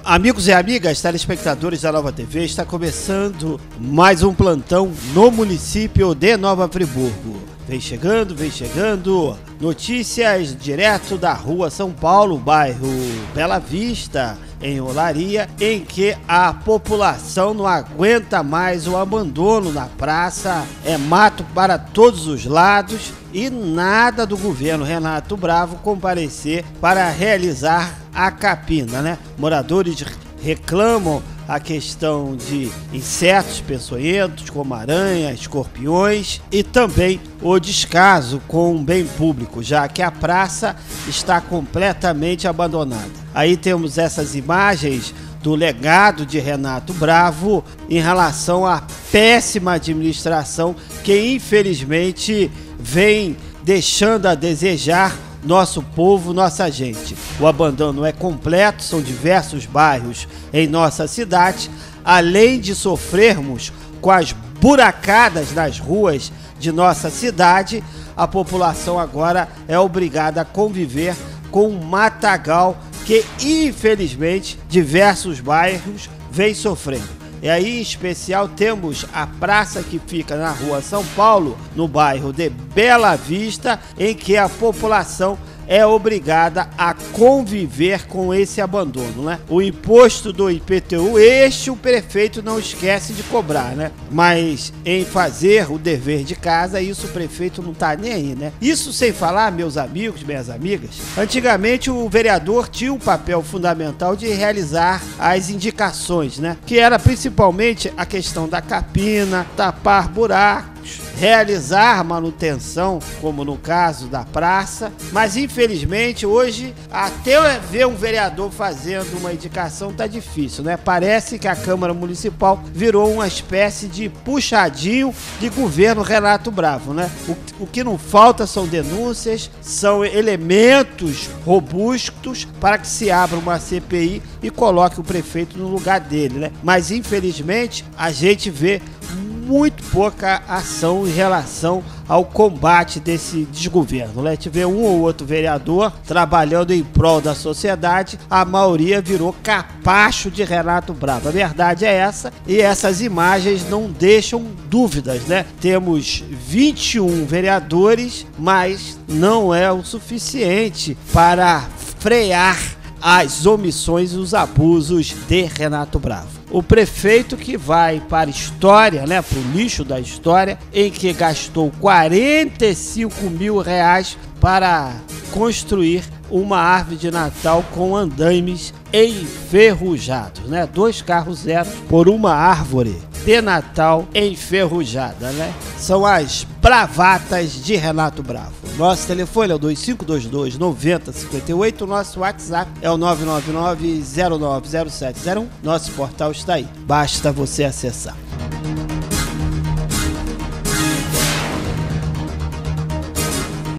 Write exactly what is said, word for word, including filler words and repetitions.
Amigos e amigas, telespectadores da Nova T V, está começando mais um plantão no município de Nova Friburgo. Vem chegando, vem chegando, notícias direto da Rua São Paulo, bairro Bela Vista, em Olaria, em que a população não aguenta mais o abandono na praça, é mato para todos os lados e nada do governo Renato Bravo comparecer para realizar a capina, né? Moradores reclamam a questão de insetos peçonhentos, como aranhas, escorpiões, e também o descaso com o bem público, já que a praça está completamente abandonada. Aí temos essas imagens do legado de Renato Bravo em relação à péssima administração que infelizmente vem deixando a desejar nosso povo, nossa gente. O abandono é completo, são diversos bairros em nossa cidade, além de sofrermos com as buracadas nas ruas de nossa cidade, a população agora é obrigada a conviver com um matagal que infelizmente diversos bairros vêm sofrendo. E aí, em especial, temos a praça que fica na Rua São Paulo, no bairro de Bela Vista, em que a população é obrigada a conviver com esse abandono, né? O imposto do I P T U, este o prefeito não esquece de cobrar, né? Mas em fazer o dever de casa, isso o prefeito não tá nem aí, né? Isso sem falar, meus amigos, minhas amigas, antigamente o vereador tinha um papel fundamental de realizar as indicações, né? Que era principalmente a questão da capina, tapar buracos, realizar manutenção, como no caso da praça, mas infelizmente hoje até ver um vereador fazendo uma indicação tá difícil, né? Parece que a Câmara Municipal virou uma espécie de puxadinho de governo Renato Bravo, né? O, o que não falta são denúncias, são elementos robustos para que se abra uma C P I e coloque o prefeito no lugar dele, né? Mas infelizmente a gente vê muito pouca ação em relação ao combate desse desgoverno, né? A gente vê um ou outro vereador trabalhando em prol da sociedade, a maioria virou capacho de Renato Bravo. A verdade é essa, e essas imagens não deixam dúvidas, né? Temos vinte e um vereadores, mas não é o suficiente para frear as omissões e os abusos de Renato Bravo. O prefeito que vai para a história, né, para o lixo da história, em que gastou quarenta e cinco mil reais para construir uma árvore de Natal com andaimes enferrujados, né? Dois carros zero por uma árvore de Natal enferrujada, né? São as bravatas de Renato Bravo. Nosso telefone é o dois cinco dois dois, nove zero cinco oito, nosso WhatsApp é o nove nove nove, zero nove zero sete zero um, nosso portal está aí, basta você acessar.